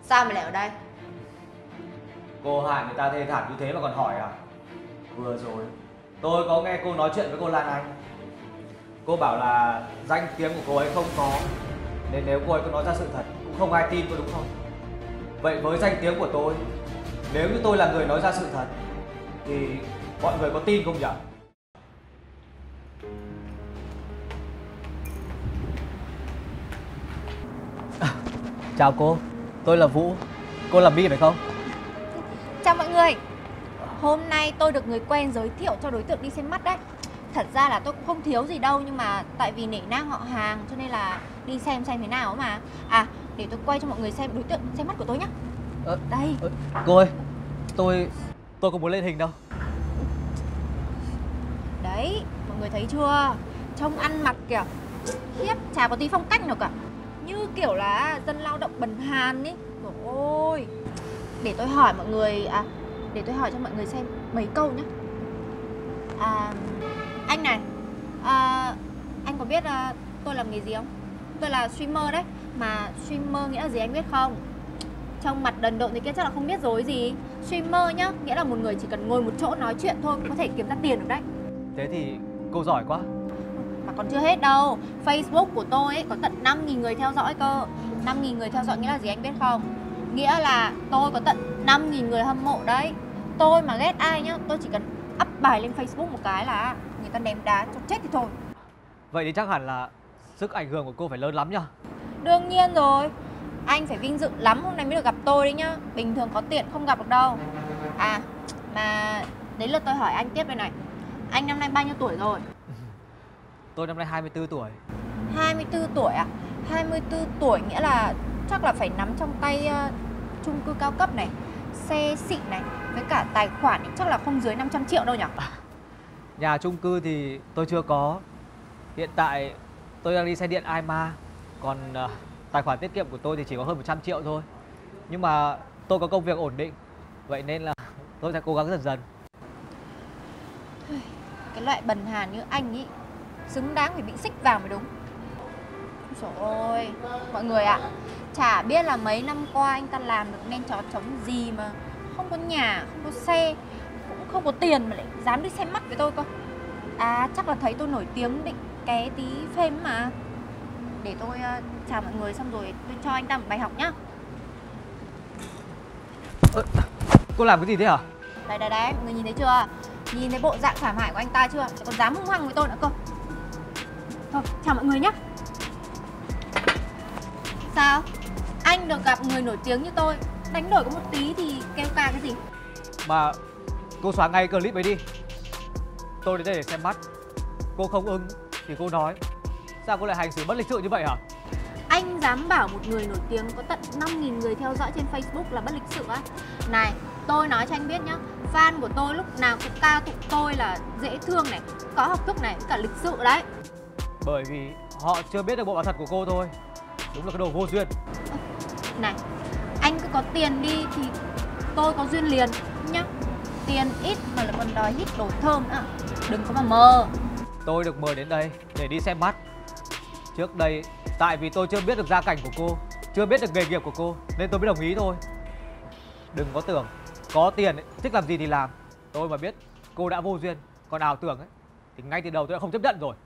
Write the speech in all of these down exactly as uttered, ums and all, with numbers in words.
Sao mày lại ở đây? Cô hại người ta thê thảm như thế mà còn hỏi à? Vừa rồi tôi có nghe cô nói chuyện với cô Lan Anh. Cô bảo là danh tiếng của cô ấy không có, nên nếu cô ấy có nói ra sự thật cũng không ai tin cô, đúng không? Vậy với danh tiếng của tôi, nếu như tôi là người nói ra sự thật thì mọi người có tin không nhỉ? À, chào cô, tôi là Vũ. Cô là My phải không? Chào mọi người. Hôm nay tôi được người quen giới thiệu cho đối tượng đi xem mắt đấy. Thật ra là tôi cũng không thiếu gì đâu, nhưng mà tại vì nể nang họ hàng cho nên là đi xem xem thế nào mà. À, để tôi quay cho mọi người xem đối tượng xem mắt của tôi nhá. Ờ, Đây. ờ, cô ơi, tôi tôi không muốn lên hình đâu. Đấy, mọi người thấy chưa? Trông ăn mặc kiểu khiếp, chả có tí phong cách nào cả. Như kiểu là dân lao động bần hàn ý. Trời ơi. Để tôi hỏi mọi người, à, để tôi hỏi cho mọi người xem mấy câu nhé. À, anh này, à, anh có biết à, tôi làm nghề gì không? Tôi là streamer đấy. Mà streamer nghĩa là gì anh biết không? Trong mặt đần độn thì kia chắc là không biết rồi gì. Streamer nhá, nghĩa là một người chỉ cần ngồi một chỗ nói chuyện thôi cũng có thể kiếm ra tiền được đấy. Thế thì cô giỏi quá. Mà còn chưa hết đâu. Facebook của tôi ấy có tận năm nghìn người theo dõi cơ. năm nghìn người theo dõi nghĩa là gì anh biết không? Nghĩa là tôi có tận năm nghìn người hâm mộ đấy. Tôi mà ghét ai nhá, tôi chỉ cần up bài lên Facebook một cái là người ta ném đá cho chết thì thôi. Vậy thì chắc hẳn là sức ảnh hưởng của cô phải lớn lắm nhá. Đương nhiên rồi. Anh phải vinh dự lắm hôm nay mới được gặp tôi đấy nhá. Bình thường có tiện không gặp được đâu. À, mà đến lượt tôi hỏi anh tiếp đây này. Anh năm nay bao nhiêu tuổi rồi? Tôi năm nay hai mươi tư tuổi. hai mươi tư tuổi à? hai mươi tư tuổi nghĩa là chắc là phải nắm trong tay uh, chung cư cao cấp này, xe xịn này, với cả tài khoản chắc là không dưới năm trăm triệu đâu nhỉ? À, nhà chung cư thì tôi chưa có. Hiện tại tôi đang đi xe điện Aima. Còn uh, tài khoản tiết kiệm của tôi thì chỉ có hơn một trăm triệu thôi. Nhưng mà tôi có công việc ổn định, vậy nên là tôi sẽ cố gắng dần dần. Cái loại bần hàn như anh ý xứng đáng phải bị xích vào mới đúng. Trời ơi, mọi người ạ, à, chả biết là mấy năm qua anh ta làm được nên trò trống gì mà không có nhà, không có xe, cũng không có tiền mà lại dám đi xem mắt với tôi cơ. À, chắc là thấy tôi nổi tiếng định ké tí phêm mà. Để tôi uh, chào mọi người xong rồi tôi cho anh ta một bài học nhá. Ơ, cô làm cái gì thế hả? Đây đây đấy, mọi người nhìn thấy chưa? Nhìn thấy bộ dạng thảm hại của anh ta chưa? Còn dám hung hăng với tôi nữa cơ. Thôi, chào mọi người nhé. Sao? Anh được gặp người nổi tiếng như tôi, đánh đổi có một tí thì kêu ca cái gì? Mà cô xóa ngay clip ấy đi. Tôi đến đây để xem mắt. Cô không ưng thì cô nói. Sao cô lại hành xử bất lịch sự như vậy hả? Anh dám bảo một người nổi tiếng có tận năm nghìn người theo dõi trên Facebook là bất lịch sự á? Này, tôi nói cho anh biết nhá, fan của tôi lúc nào cũng ca tụng tôi là dễ thương này, có học thức này, với cả lịch sự đấy. Bởi vì họ chưa biết được bộ mặt thật của cô thôi. Đúng là cái đồ vô duyên. Này, anh cứ có tiền đi thì tôi có duyên liền nhá. Tiền ít mà lại còn đòi hít đồ thơm nữa, đừng có mà mơ. Tôi được mời đến đây để đi xem mắt. Trước đây tại vì tôi chưa biết được gia cảnh của cô, chưa biết được nghề nghiệp của cô, nên tôi mới đồng ý thôi. Đừng có tưởng có tiền ấy, thích làm gì thì làm. Tôi mà biết cô đã vô duyên, còn ảo tưởng ấy, thì ngay từ đầu tôi đã không chấp nhận rồi.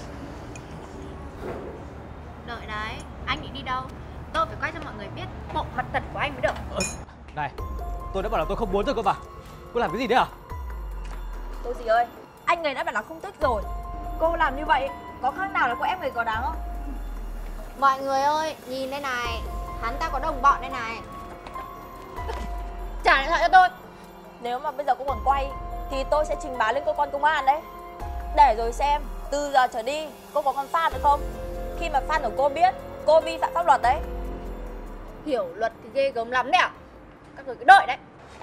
Đợi đấy, anh định đi đâu? Tôi phải quay cho mọi người biết bộ mặt thật của anh mới được. Ờ, này, tôi đã bảo là tôi không muốn rồi cơ mà. Cô làm cái gì đấy à? Cô gì ơi, anh ấy đã bảo là không thích rồi. Cô làm như vậy có khác nào là cô ép người có đáng không? Mọi người ơi, nhìn đây này, hắn ta có đồng bọn đây này. Trả điện thoại cho tôi. Nếu mà bây giờ cô còn quay thì tôi sẽ trình báo lên cơ quan công an đấy. Để rồi xem từ giờ trở đi cô có còn fan được không? Khi mà fan của cô biết cô vi phạm pháp luật đấy. Hiểu luật thì ghê gớm lắm đấy à? Các người cứ đợi đấy.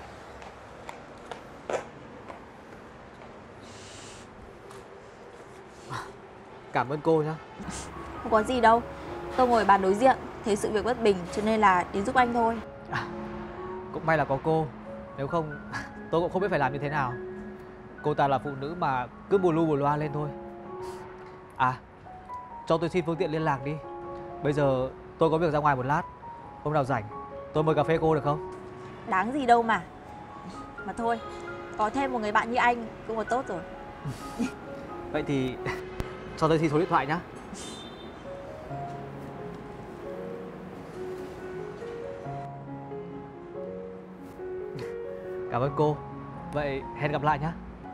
Cảm ơn cô nhá. Không có gì đâu, tôi ngồi bàn đối diện thấy sự việc bất bình cho nên là đến giúp anh thôi. À, cũng may là có cô. Nếu không tôi cũng không biết phải làm như thế nào. Cô ta là phụ nữ mà cứ bù lu bù loa lên thôi. À, cho tôi xin phương tiện liên lạc đi. Bây giờ tôi có việc ra ngoài một lát. Hôm nào rảnh tôi mời cà phê cô được không? Đáng gì đâu mà. Mà thôi, có thêm một người bạn như anh cũng là tốt rồi. Vậy thì cho tôi xin số điện thoại nhá. Cảm ơn cô. Vậy hẹn gặp lại nhá.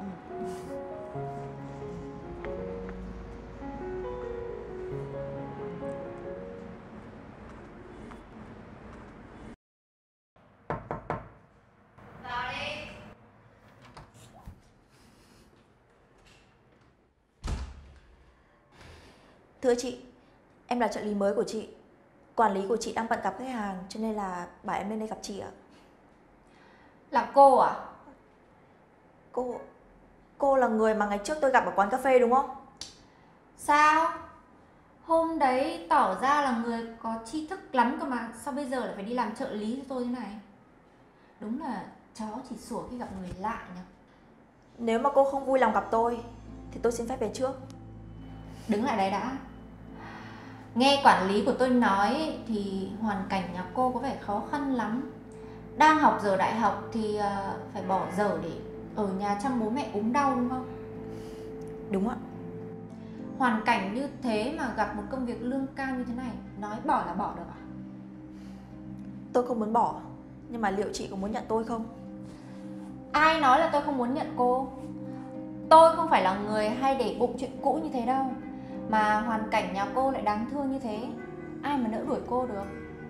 Thưa chị, em là trợ lý mới của chị. Quản lý của chị đang bận gặp khách hàng cho nên là bảo em lên đây gặp chị ạ. Là cô à? Cô... Cô là người mà ngày trước tôi gặp ở quán cà phê đúng không? Sao? Hôm đấy tỏ ra là người có tri thức lắm cơ mà. Sao bây giờ lại phải đi làm trợ lý cho tôi thế này? Đúng là chó chỉ sủa khi gặp người lạ nhỉ. Nếu mà cô không vui lòng gặp tôi thì tôi xin phép về trước. Đứng lại đấy đã. Nghe quản lý của tôi nói thì hoàn cảnh nhà cô có vẻ khó khăn lắm. Đang học giờ đại học thì phải bỏ giờ để ở nhà chăm bố mẹ ốm đau đúng không? Đúng ạ. Hoàn cảnh như thế mà gặp một công việc lương cao như thế này, nói bỏ là bỏ được à? Tôi không muốn bỏ, nhưng mà liệu chị có muốn nhận tôi không? Ai nói là tôi không muốn nhận cô? Tôi không phải là người hay để bụng chuyện cũ như thế đâu. Mà hoàn cảnh nhà cô lại đáng thương như thế, ai mà nỡ đuổi cô được.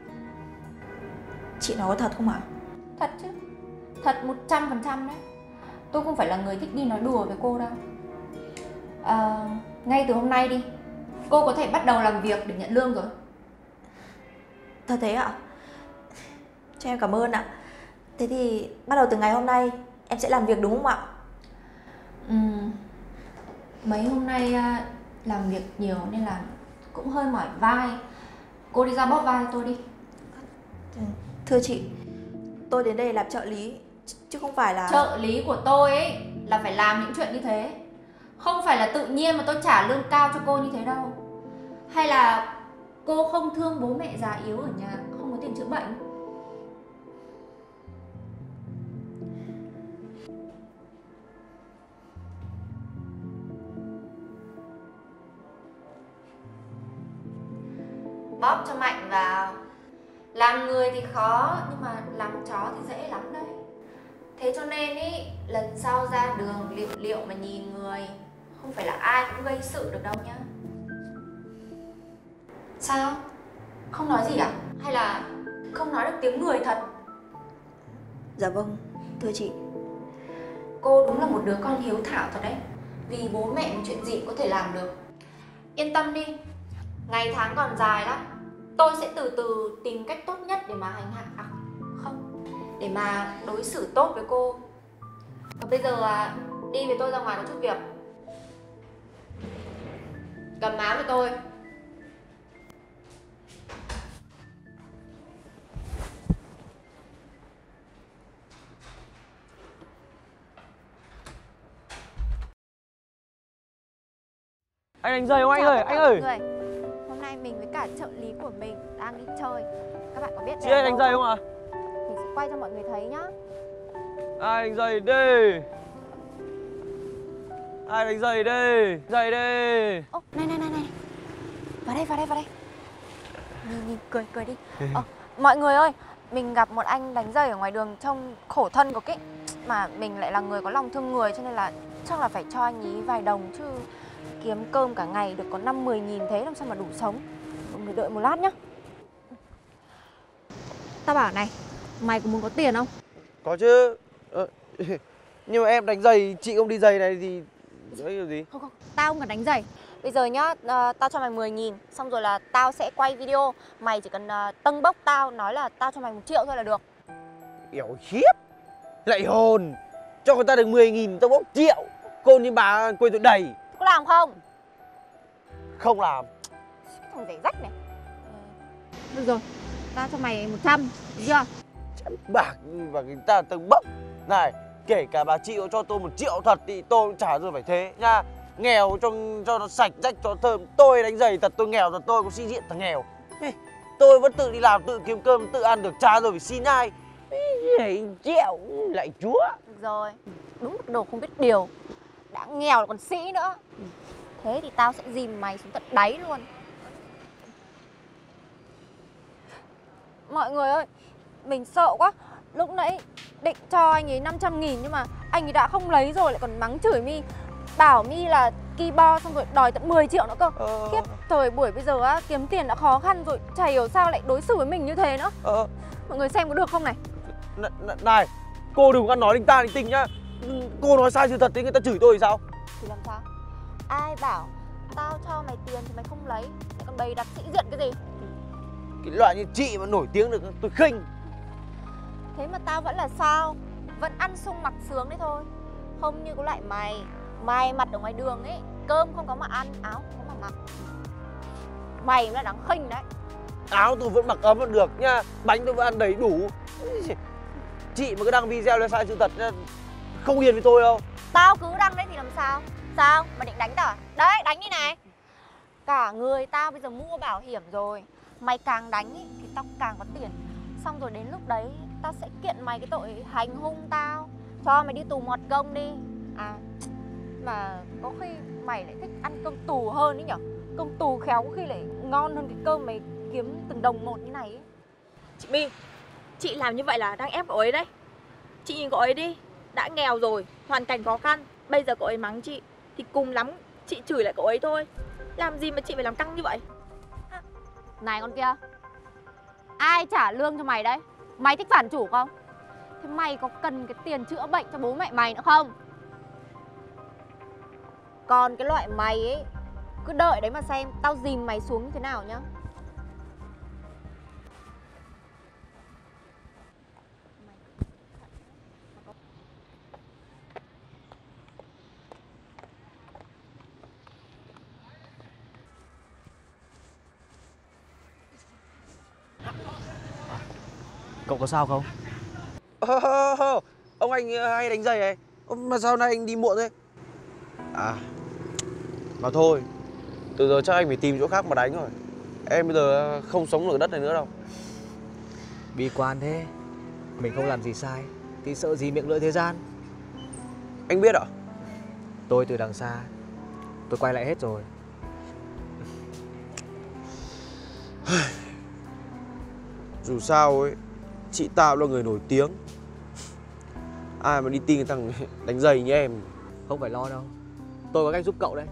Chị nói có thật không ạ? Thật chứ. Thật một trăm phần trăm đấy. Tôi không phải là người thích đi nói đùa với cô đâu. à, Ngay từ hôm nay đi, cô có thể bắt đầu làm việc để nhận lương rồi. Thật thế ạ? Cho em cảm ơn ạ. Thế thì bắt đầu từ ngày hôm nay em sẽ làm việc đúng không ạ? Ừ. Mấy hôm nay làm việc nhiều nên là cũng hơi mỏi vai. Cô đi ra bóp vai cho tôi đi. Thưa chị, tôi đến đây làm trợ lý chứ không phải là... Trợ lý của tôi ấy là phải làm những chuyện như thế. Không phải là tự nhiên mà tôi trả lương cao cho cô như thế đâu. Hay là cô không thương bố mẹ già yếu ở nhà, không có tiền chữa bệnh? Bóp cho mạnh vào. Làm người thì khó, nhưng mà làm chó thì dễ lắm đấy. Thế cho nên ý, lần sau ra đường liệu liệu mà nhìn người, không phải là ai cũng gây sự được đâu nhá. Sao? Không nói gì à? Hay là không nói được tiếng người thật? Dạ vâng, thưa chị. Cô đúng là một đứa con hiếu thảo thật đấy. Vì bố mẹ một chuyện gì cũng có thể làm được. Yên tâm đi, ngày tháng còn dài lắm. Tôi sẽ từ từ tìm cách tốt nhất để mà hành hạ, à, không, để mà đối xử tốt với cô. Và bây giờ à, đi với tôi ra ngoài có chút việc. Cầm áo với tôi. Anh đánh giày không anh ơi, anh ơi. Người. Hôm nay mình với cả trợ lý của mình đang đi chơi. Các bạn có biết Chị ơi đánh giày không ạ? Mình sẽ quay cho mọi người thấy nhá. Ai đánh giày đi. Ai đánh giày đi. Giày đi. Ô, này này này này. Vào đây, vào đây, vào đây. Nhìn, nhìn, cười, cười đi. Ờ, mọi người ơi, mình gặp một anh đánh giày ở ngoài đường trông khổ thân cực ý. Mà mình lại là người có lòng thương người cho nên là chắc là phải cho anh ý vài đồng chứ. Kiếm cơm cả ngày được có năm mười nghìn thế làm sao mà đủ sống. Mọi người đợi một lát nhá. Tao bảo này, mày có muốn có tiền không? Có chứ. Ờ, nhưng mà em đánh giày, chị không đi giày này thì đấy là gì? Không không, tao không cần đánh giày. Bây giờ nhá, uh, tao cho mày mười nghìn. Xong rồi là tao sẽ quay video. Mày chỉ cần uh, tâng bốc tao, nói là tao cho mày một triệu thôi là được. Yểu khiếp. Lại hồn. Cho người ta được mười nghìn tao bốc triệu. Cô như bà quên tôi đầy. Có làm không? Không làm. Thằng rẻ rách này. Được rồi, tao cho mày một trăm, được chưa? Chém bạc và người ta tầng bốc. Này, kể cả bà chị có cho tôi một triệu thật thì tôi cũng chả rồi phải thế nha. Nghèo cho cho nó sạch rách cho thơm. Tôi đánh giày thật, tôi nghèo thật, tôi có sĩ diện thằng nghèo. Ê, tôi vẫn tự đi làm, tự kiếm cơm, tự ăn được, cha rồi phải xin ai. Này chẹo lại chúa. Được rồi, đúng là đồ không biết điều. Đã nghèo là còn sĩ nữa. Thế thì tao sẽ dìm mày xuống tận đáy luôn. Mọi người ơi, mình sợ quá. Lúc nãy định cho anh ấy năm trăm nghìn nhưng mà anh ấy đã không lấy rồi lại còn mắng chửi Mi. Bảo Mi là ki bo xong rồi đòi tận mười triệu nữa cơ. Ờ. Khiếp, thời buổi bây giờ á, kiếm tiền đã khó khăn rồi, chả hiểu sao lại đối xử với mình như thế nữa. Ờ. Mọi người xem có được không này? N này, cô đừng có nói linh ta linh tinh nhá. Cô nói sai sự thật thì người ta chửi tôi thì sao? Thì làm sao? Ai bảo tao cho mày tiền thì mày không lấy, lại còn bày đặt sĩ diện cái gì? Cái loại như chị mà nổi tiếng được tôi khinh. Thế mà tao vẫn là sao? Vẫn ăn sung mặc sướng đấy thôi. Không như cái loại mày, mày mặt ở ngoài đường ấy, cơm không có mà ăn, áo không có mà mặc. Mày mới là đáng khinh đấy. Áo tôi vẫn mặc ấm vẫn được nha, bánh tôi vẫn ăn đầy đủ. Chị mà cứ đăng video lên sai sự thật không hiền với tôi đâu. Tao cứ đăng đấy thì làm sao? Sao? Mày định đánh tao à? Đấy, đánh đi này. Cả người tao bây giờ mua bảo hiểm rồi. Mày càng đánh ý, thì tao càng có tiền. Xong rồi đến lúc đấy tao sẽ kiện mày cái tội hành hung tao, cho mày đi tù mọt công đi. À, mà có khi mày lại thích ăn cơm tù hơn ý nhở? Cơm tù khéo có khi lại ngon hơn cái cơm mày kiếm từng đồng một như này ấy. Chị My, chị làm như vậy là đang ép cậu ấy đấy. Chị nhìn cậu ấy đi, đã nghèo rồi, hoàn cảnh khó khăn, bây giờ cậu ấy mắng chị thì cùng lắm chị chửi lại cậu ấy thôi. Làm gì mà chị phải làm căng như vậy? Này con kia, ai trả lương cho mày đấy? Mày thích phản chủ không? Thế mày có cần cái tiền chữa bệnh cho bố mẹ mày nữa không? Còn cái loại mày ấy, cứ đợi đấy mà xem tao dìm mày xuống như thế nào nhá. Cậu có sao không? Ờ, ông anh hay đánh giày này, mà sao nay anh đi muộn thế? À, mà thôi, từ giờ chắc anh phải tìm chỗ khác mà đánh rồi. Em bây giờ không sống được đất này nữa đâu. Bi quan thế. Mình không làm gì sai thì sợ gì miệng lưỡi thế gian. Anh biết ạ? Tôi từ đằng xa, tôi quay lại hết rồi. Dù sao ấy, chị ta là người nổi tiếng. Ai mà đi tin cái thằng đánh giày như em. Không phải lo đâu, tôi có cách giúp cậu đấy.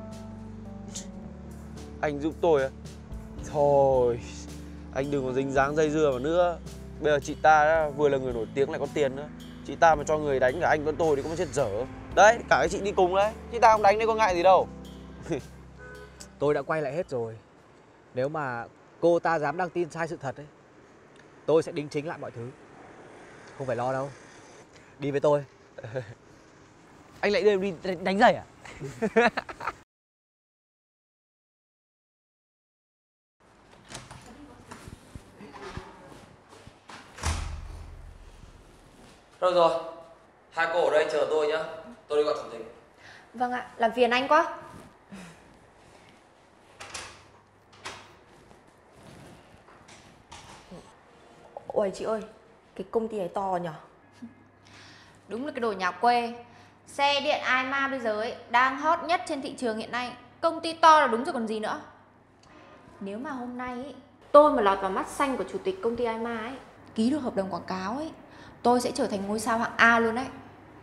Anh giúp tôi á? Thôi, anh đừng có dính dáng dây dưa vào nữa. Bây giờ chị ta đã, vừa là người nổi tiếng lại có tiền nữa. Chị ta mà cho người đánh cả anh vẫn tôi thì cũng chết dở. Đấy, cả cái chị đi cùng đấy. Chị ta không đánh đấy có ngại gì đâu. Tôi đã quay lại hết rồi. Nếu mà cô ta dám đăng tin sai sự thật ấy, tôi sẽ đính chính lại mọi thứ. Không phải lo đâu. Đi với tôi. Anh lại đưa em đi đánh, đánh giày à? Rồi rồi, hai cô ở đây chờ tôi nhá. Tôi đi gọi chủ tịch. Vâng ạ, làm phiền anh quá. Ôi chị ơi, cái công ty này to nhở? Đúng là cái đồ nhà quê. Xe điện ai ma bây giờ ấy đang hot nhất trên thị trường hiện nay. Công ty to là đúng rồi còn gì nữa. Nếu mà hôm nay ấy, tôi mà lọt vào mắt xanh của chủ tịch công ty ai ma ấy, ký được hợp đồng quảng cáo ấy, tôi sẽ trở thành ngôi sao hạng A luôn đấy.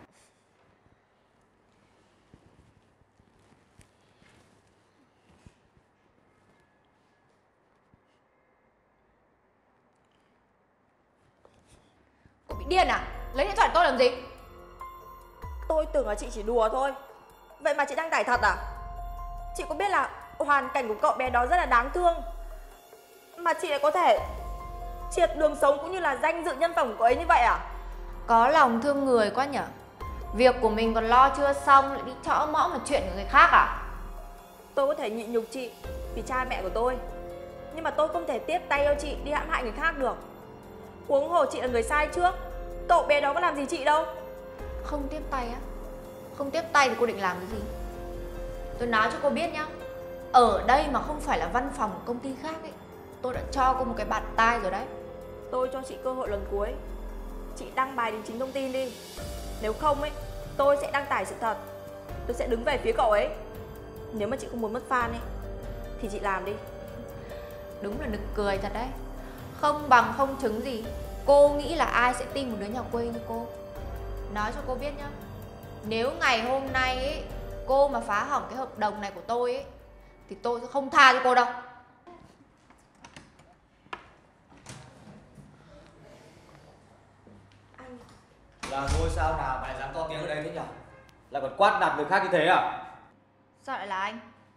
Cô bị điên à? Lấy điện thoại của tôi làm gì? Tôi tưởng là chị chỉ đùa thôi. Vậy mà chị đang tải thật à? Chị có biết là hoàn cảnh của cậu bé đó rất là đáng thương, mà chị lại có thể triệt đường sống cũng như là danh dự nhân phẩm của cậu ấy như vậy à? Có lòng thương người quá nhở. Việc của mình còn lo chưa xong lại đi chõ mõ một chuyện của người khác à? Tôi có thể nhịn nhục chị vì cha mẹ của tôi, nhưng mà tôi không thể tiếp tay cho chị đi hãm hại người khác được. Huống hồ chị là người sai trước, cậu bé đó có làm gì chị đâu. Không tiếp tay á? Không tiếp tay thì cô định làm cái gì? Tôi nói cho cô biết nhá, ở đây mà không phải là văn phòng của công ty khác ấy, tôi đã cho cô một cái bạt tai rồi đấy. Tôi cho chị cơ hội lần cuối. Chị đăng bài đính chính thông tin đi. Nếu không ấy, tôi sẽ đăng tải sự thật. Tôi sẽ đứng về phía cậu ấy. Nếu mà chị không muốn mất fan ấy thì chị làm đi. Đúng là nực cười thật đấy. Không bằng không chứng gì, cô nghĩ là ai sẽ tin một đứa nhà quê như cô. Nói cho cô biết nhá, nếu ngày hôm nay ấy, cô mà phá hỏng cái hợp đồng này của tôi ấy, thì tôi sẽ không tha cho cô đâu. Anh Là ngôi sao nào mà lại dám to tiếng ở đây thế nhỉ? Lại còn quát nạt người khác như thế à? Sao lại là anh?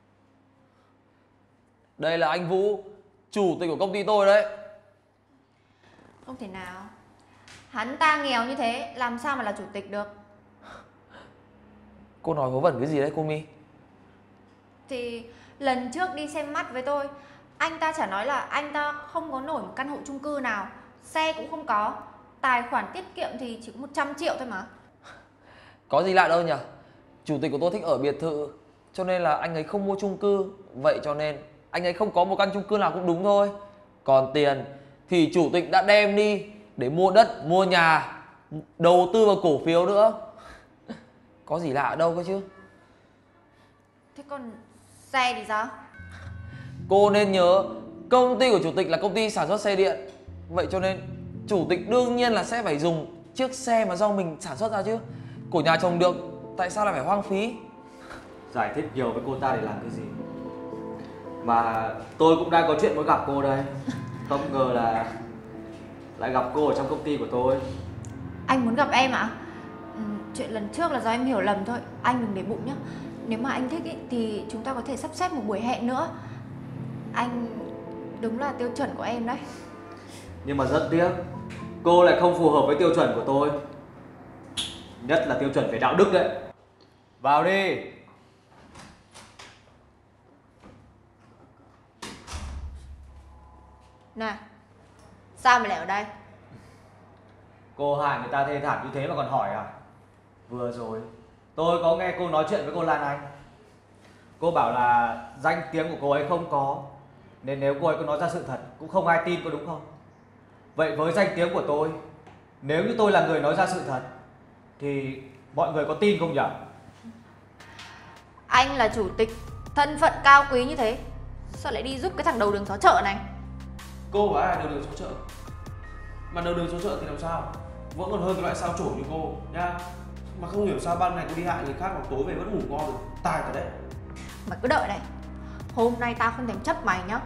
Đây là anh Vũ, chủ tịch của công ty tôi đấy. Không thể nào. Hắn ta nghèo như thế, làm sao mà là chủ tịch được? Cô nói vớ vẩn cái gì đấy cô My? Thì lần trước đi xem mắt với tôi, anh ta chả nói là anh ta không có nổi một căn hộ chung cư nào, xe cũng không có, tài khoản tiết kiệm thì chỉ có một trăm triệu thôi mà. Có gì lạ đâu nhỉ? Chủ tịch của tôi thích ở biệt thự, cho nên là anh ấy không mua chung cư. Vậy cho nên anh ấy không có một căn chung cư nào cũng đúng thôi. Còn tiền thì chủ tịch đã đem đi để mua đất, mua nhà, đầu tư vào cổ phiếu nữa. Có gì lạ đâu cơ chứ. Thế còn xe thì sao? Cô nên nhớ, công ty của chủ tịch là công ty sản xuất xe điện. Vậy cho nên chủ tịch đương nhiên là sẽ phải dùng chiếc xe mà do mình sản xuất ra chứ. Của nhà chồng được, tại sao lại phải hoang phí? Giải thích nhiều với cô ta để làm cái gì? Mà tôi cũng đang có chuyện muốn gặp cô đây. Không ngờ là lại gặp cô ở trong công ty của tôi. Anh muốn gặp em ạ? Ừ, chuyện lần trước là do em hiểu lầm thôi, anh đừng để bụng nhé. Nếu mà anh thích ý, thì chúng ta có thể sắp xếp một buổi hẹn nữa. Anh đúng là tiêu chuẩn của em đấy. Nhưng mà rất tiếc, cô lại không phù hợp với tiêu chuẩn của tôi. Nhất là tiêu chuẩn về đạo đức đấy. Vào đi. Này, sao mà lại ở đây? Cô hại người ta thê thảm như thế mà còn hỏi à? Vừa rồi tôi có nghe cô nói chuyện với cô Lan Anh. Cô bảo là danh tiếng của cô ấy không có, nên nếu cô ấy có nói ra sự thật cũng không ai tin, có đúng không? Vậy với danh tiếng của tôi, nếu như tôi là người nói ra sự thật thì mọi người có tin không nhỉ? Anh là chủ tịch, thân phận cao quý như thế, sao lại đi giúp cái thằng đầu đường xó chợ này? Cô bảo ai là đầu đường xó chợ? Mà đầu đường xó chợ thì làm sao? Vẫn còn hơn cái loại sao chổi như cô nhá. Mà không hiểu sao ban ngày cô đi hại người khác, còn tối về vẫn ngủ ngon rồi. Tài thật đấy. Mày cứ đợi này, hôm nay tao không thèm chấp mày nhá.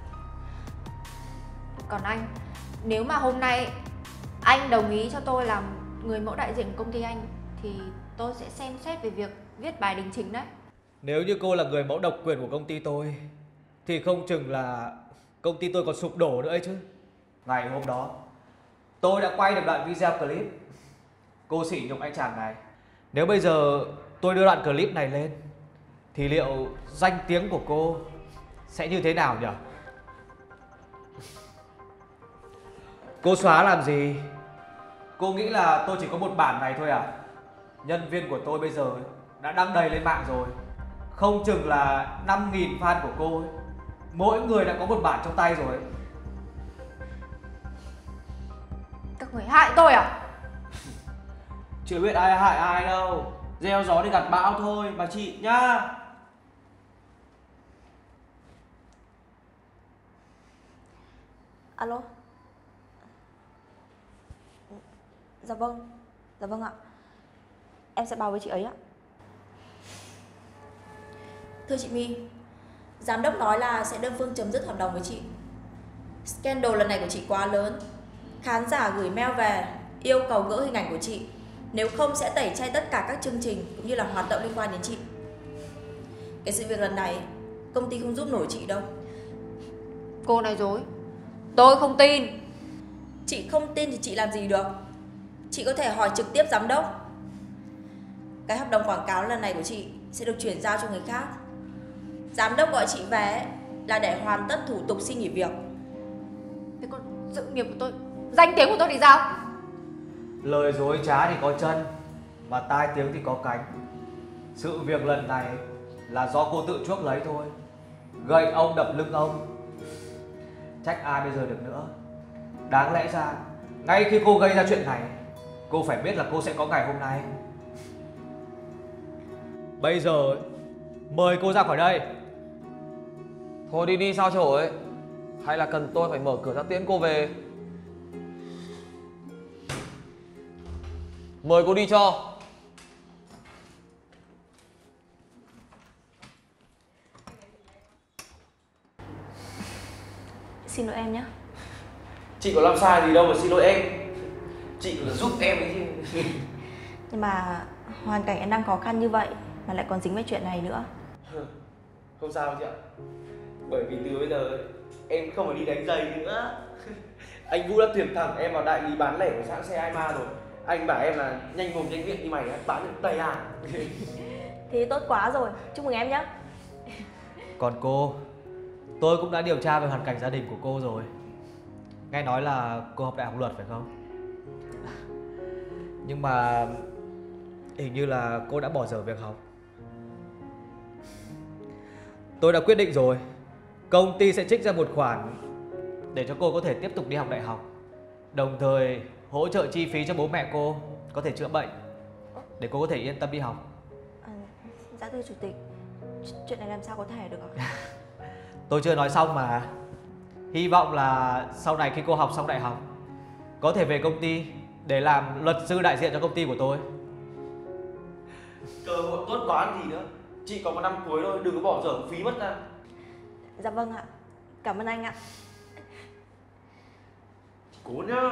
Còn anh, nếu mà hôm nay anh đồng ý cho tôi làm người mẫu đại diện của công ty anh, thì tôi sẽ xem xét về việc viết bài đính chính đấy. Nếu như cô là người mẫu độc quyền của công ty tôi thì không chừng là công ty tôi còn sụp đổ nữa ấy chứ. Ngày hôm đó tôi đã quay được đoạn video clip cô sỉ nhục anh chàng này. Nếu bây giờ tôi đưa đoạn clip này lên thì liệu danh tiếng của cô sẽ như thế nào nhỉ? Cô xóa làm gì? Cô nghĩ là tôi chỉ có một bản này thôi à? Nhân viên của tôi bây giờ đã đăng đầy lên mạng rồi. Không chừng là năm nghìn fan của cô ấy, mỗi người đã có một bản trong tay rồi. Các người hại tôi à? Chưa biết ai hại ai đâu. Gieo gió đi gặt bão thôi bà chị nhá. Alo. Dạ vâng. Dạ vâng ạ. Em sẽ báo với chị ấy ạ. Thưa chị My, giám đốc nói là sẽ đơn phương chấm dứt hợp đồng với chị. Scandal lần này của chị quá lớn. Khán giả gửi mail về yêu cầu gỡ hình ảnh của chị, nếu không sẽ tẩy chay tất cả các chương trình cũng như là hoạt động liên quan đến chị. Cái sự việc lần này công ty không giúp nổi chị đâu. Cô nói dối, tôi không tin. Chị không tin thì chị làm gì được? Chị có thể hỏi trực tiếp giám đốc. Cái hợp đồng quảng cáo lần này của chị sẽ được chuyển giao cho người khác. Giám đốc gọi chị về là để hoàn tất thủ tục xin nghỉ việc. Thế còn sự nghiệp của tôi, danh tiếng của tôi thì sao? Lời dối trá thì có chân, mà tai tiếng thì có cánh. Sự việc lần này là do cô tự chuốc lấy thôi. Gậy ông đập lưng ông. trách ai bây giờ được nữa. Đáng lẽ ra ngay khi cô gây ra chuyện này, cô phải biết là cô sẽ có ngày hôm nay. Bây giờ ấy, mời cô ra khỏi đây. Thôi đi đi sao chổi. Hay là cần tôi phải mở cửa ra tiễn cô về? Mời cô đi cho. Xin lỗi em nhé. Chị có làm sai gì đâu mà xin lỗi em. Chị là giúp em ấy chứ. Nhưng mà hoàn cảnh em đang khó khăn như vậy mà lại còn dính với chuyện này nữa. Không sao chị ạ. Bởi vì từ bây giờ em không phải đi đánh giày nữa. Anh Vũ đã tuyển thẳng em vào đại lý bán lẻ của hãng xe Aima rồi. Anh bảo em là nhanh mồm nhanh miệng như mày bán được đầy hàng. Thì tốt quá rồi, chúc mừng em nhé. Còn cô, tôi cũng đã điều tra về hoàn cảnh gia đình của cô rồi. Nghe nói là cô học đại học luật phải không? Nhưng mà hình như là cô đã bỏ dở việc học. Tôi đã quyết định rồi, công ty sẽ trích ra một khoản để cho cô có thể tiếp tục đi học đại học, đồng thời hỗ trợ chi phí cho bố mẹ cô có thể chữa bệnh, để cô có thể yên tâm đi học. À, dạ thưa chủ tịch, chuyện này làm sao có thể được ạ? Tôi chưa nói xong mà. Hy vọng là sau này khi cô học xong đại học có thể về công ty để làm luật sư đại diện cho công ty của tôi. Cơ hội tốt quá làm gì nữa. Chị còn một năm cuối thôi, đừng có bỏ dở phí mất ra. Dạ vâng ạ, cảm ơn anh ạ. Cố nhá.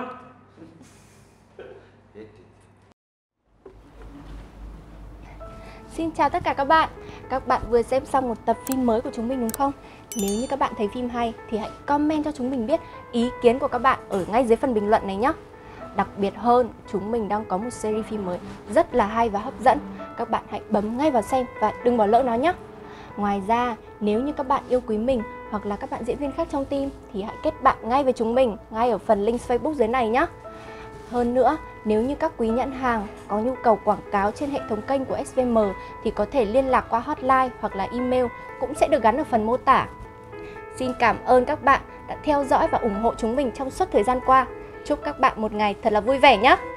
Xin chào tất cả các bạn. Các bạn vừa xem xong một tập phim mới của chúng mình đúng không? Nếu như các bạn thấy phim hay thì hãy comment cho chúng mình biết ý kiến của các bạn ở ngay dưới phần bình luận này nhé. Đặc biệt hơn, chúng mình đang có một series phim mới rất là hay và hấp dẫn. Các bạn hãy bấm ngay vào xem và đừng bỏ lỡ nó nhé. Ngoài ra, nếu như các bạn yêu quý mình hoặc là các bạn diễn viên khác trong team thì hãy kết bạn ngay với chúng mình ngay ở phần link Facebook dưới này nhé. Hơn nữa, nếu như các quý nhãn hàng có nhu cầu quảng cáo trên hệ thống kênh của ét vê em thì có thể liên lạc qua hotline hoặc là email cũng sẽ được gắn ở phần mô tả. Xin cảm ơn các bạn đã theo dõi và ủng hộ chúng mình trong suốt thời gian qua. Chúc các bạn một ngày thật là vui vẻ nhé!